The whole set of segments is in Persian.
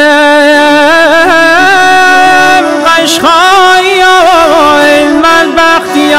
قشقای من بختی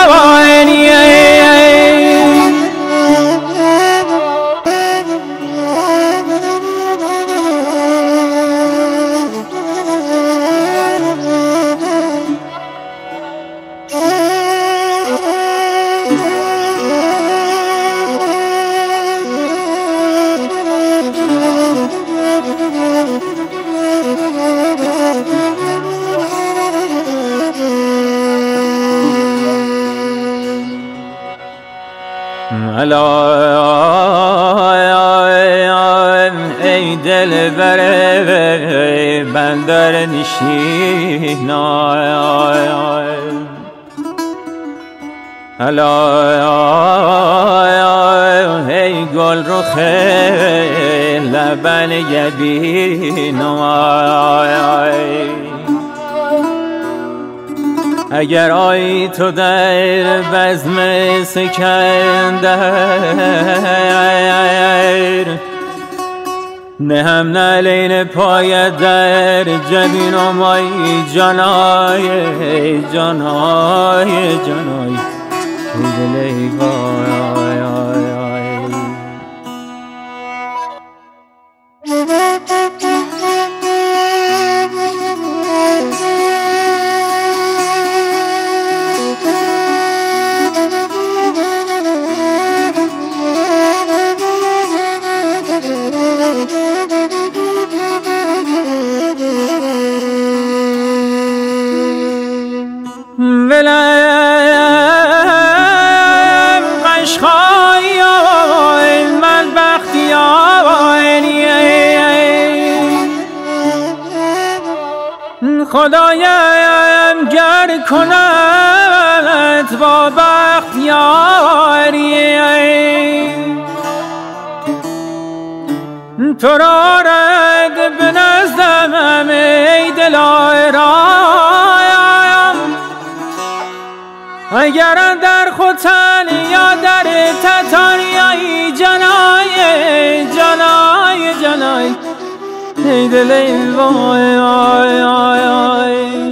ای دل بره بندر نشین ای گل رخ لبن یبین اگر آیی تو در بزم سکندر نهم نعلین پایت در جبین و مایی جانای دلی ولم قشقای من بختی خدایم گر کند با بختیاری تو را رد به نزدم ای دلارایم اگر در خوتن یا در تتاریایی جنای ای دل وای